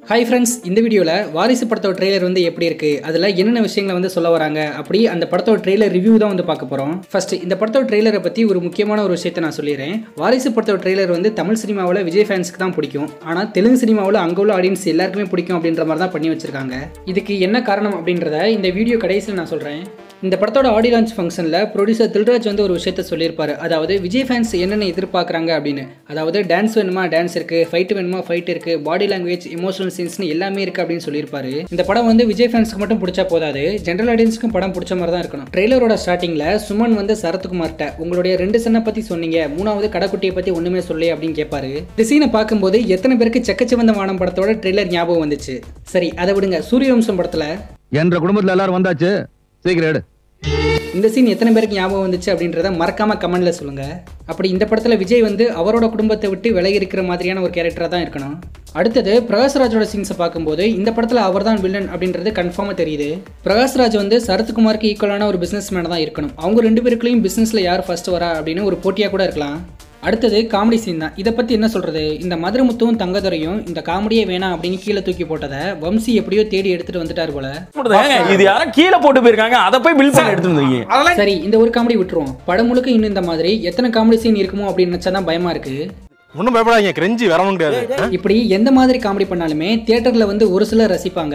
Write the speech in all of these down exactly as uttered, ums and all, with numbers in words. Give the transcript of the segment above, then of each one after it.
Hi friends, இந்த வீடியோல வாரிசு படத்தோட ட்ரெய்லர் வந்து எப்படி இருக்கு அதுல என்னென்ன விஷயங்களை வந்து சொல்ல வராங்க அப்படி அந்த படத்தோட ட்ரெய்லர் ரிவ்யூ தான் வந்து பார்க்க போறோம். ஃபர்ஸ்ட் இந்த படத்தோட ட்ரெய்லரை பத்தி ஒரு முக்கியமான ஒரு விஷயத்தை நான் சொல்லிறேன். வாரிசு படத்தோட ட்ரெய்லர் வந்து தமிழ் சினிமாவுல விஜய் ஃபேன்ஸ்க்கு தான் பிடிக்கும். ஆனா தெலுங்கு சினிமாவுல அங்க உள்ள ஆடியன்ஸ் எல்லாருக்குமே பிடிக்கும் அப்படின்ற மாதிரி தான் பண்ணி வச்சிருக்காங்க. இதுக்கு என்ன காரணம் அப்படின்றத இந்த வீடியோ கடைசியில் நான் சொல்றேன். இந்த படத்தோட ஆடியோ லான்ச் ஃபங்க்ஷனில் ப்ரொடியூசர் தில்ராஜ் வந்து ஒரு விஷயத்த சொல்லியிருப்பாரு. அதாவது விஜய் ஃபேன்ஸ் என்னென்ன எதிர்பார்க்குறாங்க அப்படின்னு. அதாவது டான்ஸ் வேணுமா டான்ஸ் இருக்குது, ஃபைட் வேணுமா ஃபைட் இருக்குது, பாடி லாங்குவேஜ், எமோஷனல் சீன்ஸ்னு எல்லாமே இருக்குது அப்படின்னு சொல்லியிருப்பாரு. இந்த படம் வந்து விஜய் ஃபேன்ஸ்க்கு மட்டும் பிடிச்சா போதாது, ஜென்ரல் ஆடியன்ஸ்க்கும் படம் பிடிச்ச மாதிரி தான் இருக்கணும். ட்ரெய்லரோட ஸ்டார்டிங்கில் சுமன் வந்து சரத்குமார்ட்ட உங்களுடைய ரெண்டு சன்னை பற்றி சொன்னீங்க, மூணாவது கடைக்குட்டியை பற்றி ஒன்றுமே சொல்லி அப்படின்னு கேட்பாரு. இந்த சீனை பார்க்கும்போது எத்தனை பேருக்கு செக்கச்சிவந்த வானம் படத்தோட ட்ரெய்லர் ஞாபகம் வந்துச்சு. சரி அதை விடுங்க, சூரியவம்சம் படத்தில் என்ற குடும்பத்தில் எல்லாரும் வந்தாச்சு, சீக்கிரம் இந்த சீன் எத்தனை பேருக்கு ஞாபகம் வந்துச்சு அப்படின்றத மறக்காம கமெண்ட்ல சொல்லுங்க. அப்படி இந்த படத்துல விஜய் வந்து அவரோட குடும்பத்தை விட்டு விலகி இருக்கிற மாதிரியான ஒரு கேரக்டரா தான் இருக்கணும். அடுத்தது பிரகாஷ்ராஜோட சீன்ஸை பார்க்கும்போது இந்த படத்துல அவர் தான் வில்லன் அப்படின்றது கன்ஃபார்மா தெரியுது. பிரகாஷ்ராஜ் வந்து சரத்குமாருக்கு ஈக்குவலான ஒரு பிசினஸ் மேன தான் இருக்கணும். அவங்க ரெண்டு பேருக்குள்ளேயும் பிசினஸ்ல யார் ஃபர்ஸ்ட் வரா அப்படின்னு ஒரு போட்டியா கூட இருக்கலாம். அடுத்தது காமெடி சீன் தான். இதை பற்றி என்ன சொல்கிறது, இந்த மதுரமுத்துவும் தங்கதுரையும் இந்த காமெடியே வேணாம் அப்படின்னு கீழே தூக்கி போட்டதை வம்சி எப்படியோ தேடி எடுத்துட்டு வந்துட்டார் போல. இது யாரும் கீழே போட்டு போயிருக்காங்க, அதை போய் பில் பண்ணி எடுத்துட்டு வந்தீங்க. சரி இந்த ஒரு காமெடி விட்டுருவோம். படம் முழுக்க இன்னும் இந்த மாதிரி எத்தனை காமெடி சீன் இருக்குமோ அப்படின்னு நினைச்சாதான் பயமா இருக்கு. ஒன்றும் பயப்படாதீங்க, கிரெஞ்சி வரவும் முடியாது. இப்படி எந்த மாதிரி காமெடி பண்ணாலுமே தியேட்டர்ல வந்து ஒரு சிலர் ரசிப்பாங்க.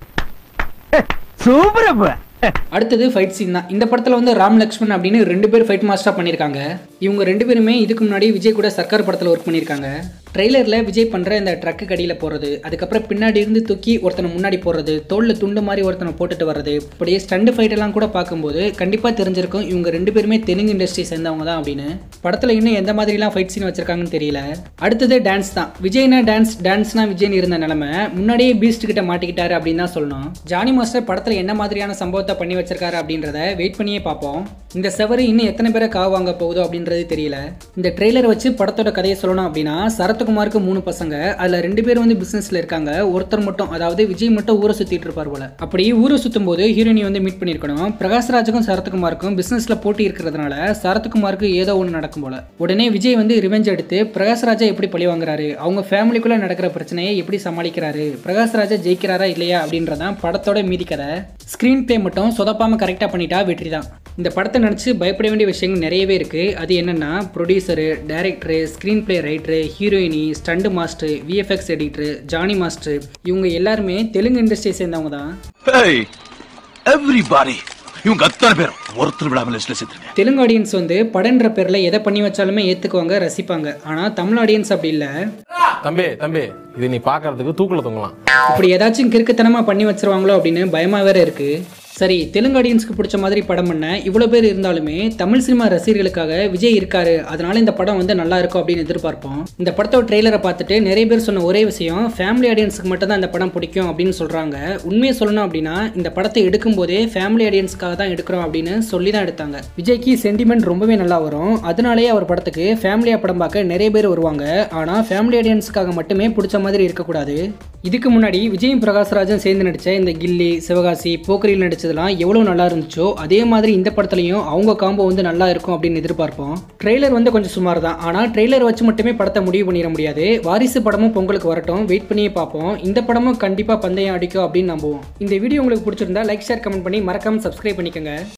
சூப்பர். அடுத்தது ஃபைட் சீன் தான். இந்த படத்தில் வந்து ராம் லக்ஷ்மன் அப்படின்னு ரெண்டு பேர் ஃபைட் மாஸ்டராக பண்ணியிருக்காங்க. இவங்க ரெண்டு பேருமே இதுக்கு முன்னாடி விஜய் கூட சர்க்கார் படத்தில் ஒர்க் பண்ணியிருக்காங்க. ட்ரெய்லரில் விஜய் பண்ணுற இந்த ட்ரக்கு கடியில் போகிறது, அதுக்கப்புறம் பின்னாடி இருந்து தூக்கி ஒருத்தனை முன்னாடி போடுறது, தோளில் துண்டு மாதிரி ஒருத்தனை போட்டுட்டு வர்றது, இப்படியே ஸ்டண்ட் ஃபைட்டெல்லாம் கூட பார்க்கும்போது கண்டிப்பாக தெரிஞ்சிருக்கும் இவங்க ரெண்டு பேருமே தெலுங்கு இண்டஸ்ட்ரி சேர்ந்தவங்க தான் அப்படின்னு. படத்தில் இன்னும் எந்த மாதிரிலாம் ஃபைட் சீன் வச்சிருக்காங்கன்னு தெரியல. அடுத்தது டான்ஸ் தான். விஜய்னா டான்ஸ், டான்ஸ்னா விஜய்னு இருந்த நிலைமை முன்னாடியே பீஸ்ட் கிட்ட மாட்டிக்கிட்டாரு அப்படின்னு தான் சொல்லணும். ஜானி மாஸ்டர் படத்தில் என்ன மாதிரியான சம்பவத்தை பண்ணி வச்சிருக்காரு அப்படின்றத வெயிட் பண்ணியே பார்ப்போம். இந்த செவரு இன்னும் எத்தனை பேரை காவு வாங்க போகுதோ அப்படின்றது தெரியல. இந்த ட்ரெய்லர் வச்சு படத்தோட கதையை சொல்லணும் அப்படின்னா சரத்குமாருக்கு மூணு பசங்க, அதுல ரெண்டு பேர் வந்து பிசினஸ்ல இருக்காங்க. ஒருத்தர் மட்டும், அதாவது விஜய் மட்டும் ஊரை சுத்திட்டு இருப்பார் போல. அப்படி ஊரை சுத்தும் போது ஹீரோயினி வந்து மீட் பண்ணிருக்கணும். பிரகாஷ்ராஜுக்கும் சரத்குமாருக்கும் பிசினஸ்ல போட்டி இருக்கிறதுனால சரத்குமாருக்கு ஏதோ ஒன்று நடக்கும் போல. உடனே விஜய் வந்து ரிவெஞ்ச் எடுத்து பிரகாஷ்ராஜா எப்படி பழி வாங்குறாரு, அவங்க ஃபேமிலிக்குள்ள நடக்கிற பிரச்சனையை எப்படி சமாளிக்கிறாரு, பிரகாஷ்ராஜா ஜெயிக்கிறாரா இல்லையா அப்படின்றதான் படத்தோட மீதி கதை. ஸ்கிரீன் பிளே மட்டும் சொதப்பாம கரெக்டா பண்ணிட்டா வெற்றி தான். இந்த படத்தை நினச்சி பயப்பட வேண்டிய விஷயங்கள் நிறையவே இருக்குது. அது என்னென்னா producer, director, screen play writer, heroine, stunt master, VFX editor, Jani master, இவங்க எல்லாருமே தெலுங்கு இண்டஸ்ட்ரியை சேர்ந்தவங்க தான். தெலுங்கு ஆடியன்ஸ் வந்து படன்ற பேர்ல எதை பண்ணி வச்சாலுமே ஏத்துக்குவாங்க, ரசிப்பாங்க. ஆனா தமிழ் ஆடியன்ஸ் அப்படி இல்ல. தம்பி தம்பி இது நீ பாக்குறதுக்கு தூக்குல தொங்கலாம். இப்படி ஏதாச்சும் கிறுக்குத்தனமா பண்ணி வச்சிருவாங்களோ அப்படின்னு பயமா வேற இருக்கு. சரி, தெலுங்கு ஆடியன்ஸ்க்கு பிடிச்ச மாதிரி படம் பண்ண இவ்வளோ பேர் இருந்தாலுமே தமிழ் சினிமா ரசிகர்களுக்காக விஜய் இருக்காரு, அதனால இந்த படம் வந்து நல்லா இருக்கும் அப்படின்னு எதிர்பார்ப்போம். இந்த படத்தோட ட்ரெய்லரை பார்த்துட்டு நிறைய பேர் சொன்ன ஒரே விஷயம், ஃபேமிலி ஆடியன்ஸுக்கு மட்டும் தான் இந்த படம் பிடிக்கும் அப்படின்னு சொல்றாங்க. உண்மையை சொல்லணும் அப்படின்னா இந்த படத்தை எடுக்கும் போதே ஃபேமிலி ஆடியன்ஸ்க்காக தான் எடுக்கிறோம் அப்படின்னு சொல்லி தான் எடுத்தாங்க. விஜய்க்கு சென்டிமெண்ட் ரொம்பவே நல்லா வரும், அதனாலேயே அவர் படத்துக்கு ஃபேமிலியா படம் பார்க்க நிறைய பேர் வருவாங்க. ஆனா ஃபேமிலி ஆடியன்ஸ்க்காக மட்டுமே பிடிச்ச மாதிரி இருக்கக்கூடாது. இதுக்கு முன்னாடி விஜயும் பிரகாஷ்ராஜும் சேர்ந்து நடிச்ச இந்த கில்லி, சிவகாசி, போக்கரியில் நடிச்சதெல்லாம் எவ்வளவு நல்லா இருந்துச்சோ அதே மாதிரி இந்த படத்துலையும் அவங்க காம்போ வந்து நல்லா இருக்கும் அப்படின்னு எதிர்பார்ப்போம். ட்ரெய்லர் வந்து கொஞ்சம் சுமார் தான், ஆனா ட்ரெய்லர் வச்சு மட்டுமே படத்தை முடிவு பண்ணிட முடியாது. வாரிசு படமும் பொங்கலுக்கு வரட்டும், வெயிட் பண்ணியே பார்ப்போம். இந்த படமும் கண்டிப்பா பந்தயம் அடிக்கும் அப்படின்னு நம்புவோம். இந்த வீடியோ உங்களுக்கு பிடிச்சிருந்தா லைக், ஷேர், கமெண்ட் பண்ணி மறக்காம சப்ஸ்கிரைப் பண்ணிக்கோங்க.